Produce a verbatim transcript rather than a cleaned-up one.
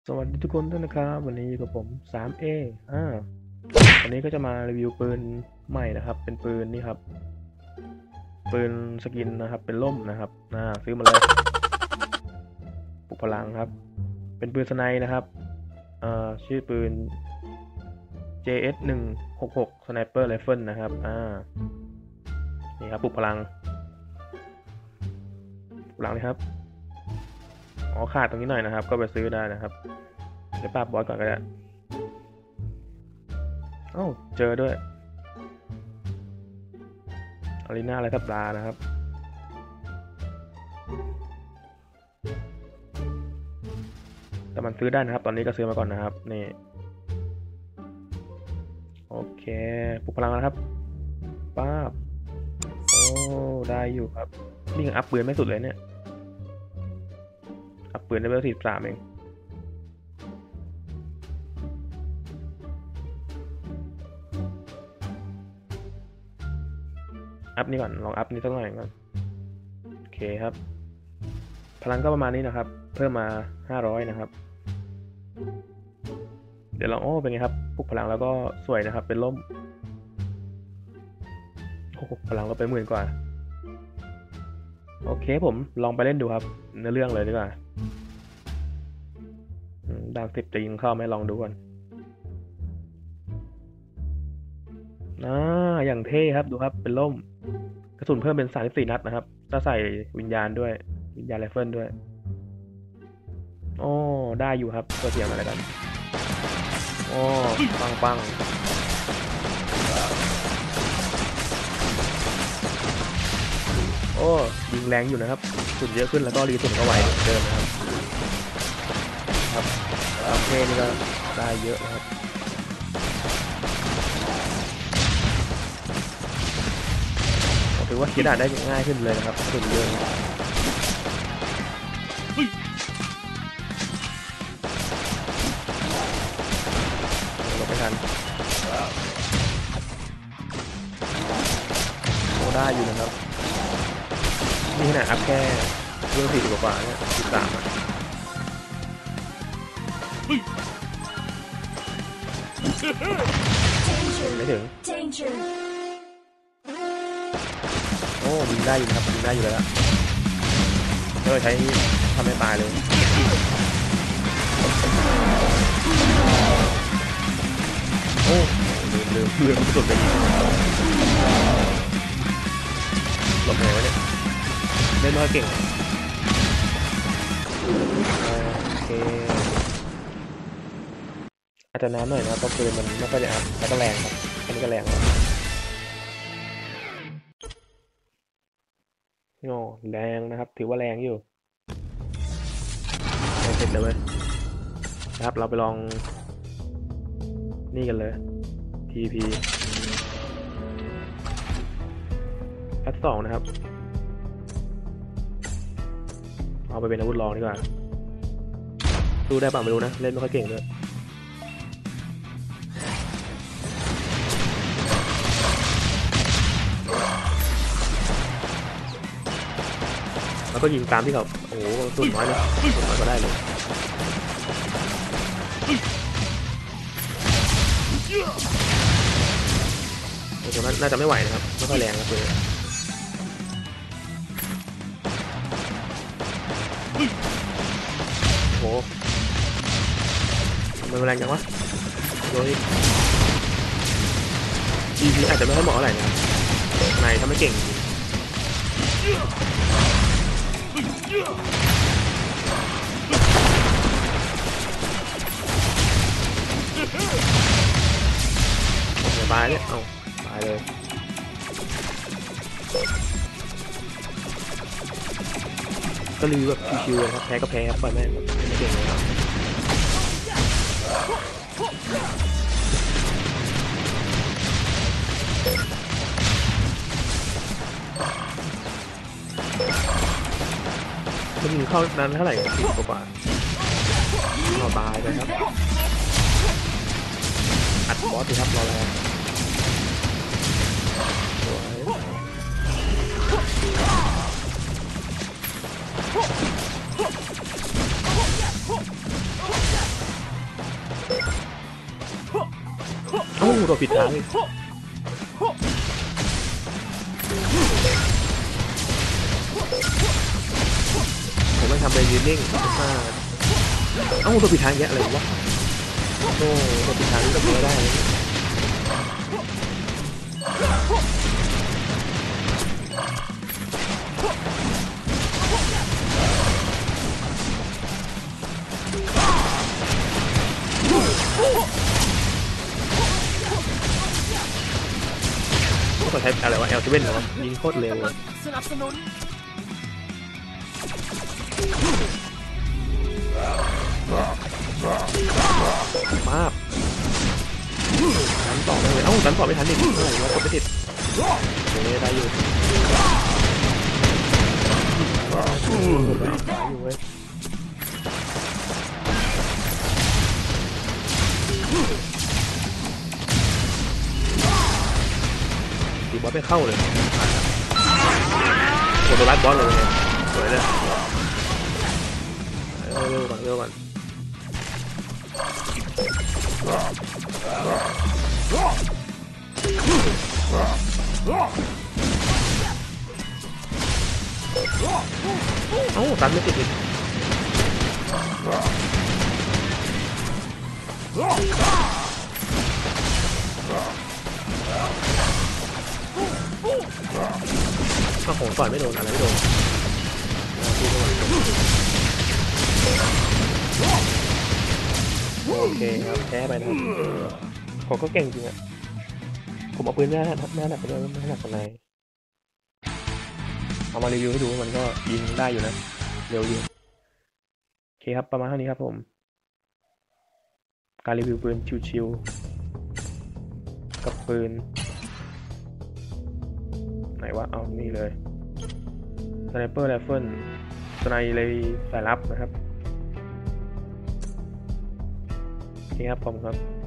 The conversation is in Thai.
สวัสดีทุกคนด้วยนะครับวันนี้กับผม ทรี เอ อ่าวันนี้ก็จะมารีวิวปืนใหม่นะครับเป็นปืนนี่ครับปืนสกินนะครับเป็นล่มนะครับอ่าซื้อมาเลยปลุกพลังครับเป็นปืนสไนป์นะครับอ่าชื่อปืน เจ เอส หนึ่งหกหก Sniper Rifle นะครับอ่านี่ครับปลุกพลังปลุกพลังเลยครับอ๋อขาดตรงนี้หน่อยนะครับก็ไปซื้อได้นะครับเดี๋ยวปราบบอสก่อนก็ได้เอ้าเจอด้วยอารีนาอะไรทับปลานะครับแต่มันซื้อได้นะครับตอนนี้ก็ซื้อมาก่อนนะครับนี่โอเคปลุกพลังแล้วครับป้าบโอ้ได้อยู่ครับนี่ยังอัพปืนไม่สุดเลยเนี่ยอัพปืนได้เบอร์สี่สามเองอัพนี่ก่อนลองอัพนี่สักหน่อยก่อนโอเคครับพลังก็ประมาณนี้นะครับเพิ่มมาห้าร้อยนะครับเดี๋ยวลองโอ้เป็นไงครับปลุกพลังแล้วก็สวยนะครับเป็นล่มโอ้พลังเราไปหมื่นกว่าโอเคผมลองไปเล่นดูครับเนื้อเรื่องเลยดีกว่าด่านสิบจะยิงเข้าไหมลองดูก่อนอ่าอย่างเท่ครับดูครับเป็นล่มกระสุนเพิ่มเป็นสามสิบสี่นัดนะครับถ้าใส่วิญญาณด้วยวิญญาณไรเฟิลด้วยโอ้ได้อยู่ครับตัวเสียงอะไรกันโอ้ปังปังโอ้ยิงแรงอยู่นะครับสุดเยอะขึ้นแล้วก็รีสุดก็ไวเดิมนะครับครับโอเคนี่ก็ได้เยอะนะครับถือว่าคิดอ่านได้ง่ายขึ้นเลยนะครับสุดเยอะลบไม่ทันโอ้ได้อยู่นะครับนี่ขนาดอัพแค่เรื่องสี่สิบกว่าเนี่ยสิบสามอ่ะไม่ถึงโอ้ยิงได้อยู่นะครับยิงได้อยู่แล้วเออใช้ทำให้ตายเลยโอ้ลืมลืมลืมสุดเลยหลบไหนวะเนี่ยเล่นน้อยเก่งโอเคอาจจะน้ำหน่อยนะเพราะปืนมันไม่ค่อยจะอัพแล้วก็แรงครับอันนี้ก็แรงครับโง่แรงนะครับถือว่าแรงอยู่เสร็จเลยนะครับเราไปลองนี่กันเลย ที พี แพทสองนะครับเอาไปเป็นอาวุธรองดีกว่าดูได้ป่ะไม่รู้นะเล่นไม่ค่อยเก่งด้วยแล้วก็ยิงตามที่เขาโอ้โหส่วนน้อยเลยส่วนน้อยก็ได้เลยโอ้โหน่าจะไม่ไหวนะครับไม่ค่อยแรงนะเลยโอ้โหมันแรงจังวะโดยทีพีอาจจะไม่ค่อยเหมาะเท่าไหร่นะในถ้าไม่เก่งตายเนี่ยเอาตายเลยก็รีแบบชิวๆเลยครับแพ้ก็แพ้ครับปล่อยแม่งไม่เก่งเลยครับมันยิงเข้านั้นเท่าไหร่สิบกว่าเราตายเลยครับอัดบอสสิครับรอแล้วสวยตัวผิดทางอีกผมไม่ทำไปยืนนิ่งเอ้าตัวผิดทางแยะอะไรวะโอ้ตัวผิดทางนี่ก็ไม่ได้ก็ใช้อะไรวะ แอล เซเว่น เหรอวะยิงโคตรเร็วเลยสนับสนุนมาบดันต่อได้เลยเอ้าดันต่อไม่ทันอีกอะไรวะกดไม่ติดโอเคได้อยู่ได้อยู่เว้ยตีบอสไม่เข้าเลยกดตัวรัดบอสเลยไงสวยเลยเร็วก่อนเร็วก่อนเอ้าตันไม่ติดอีกก็ของต่อยไม่โดนอะไรไม่โดนโอเคครับแพ้ไปนะครับผมก็เก่งจริงอ่ะผมเอาปืนแม่แม่หนักไปด้วยแม่หนักกว่าไหนเอามารีวิวให้ดูมันก็ยิงได้อยู่นะเร็วอยู่โอเคครับประมาณเท่านี้ครับผมการรีวิวปืนชิวๆกับปืนไหนวะเอานี่เลยสไนเปอร์ไรเฟิลสไนเลยสายลับนะครับโอเคครับผมครับ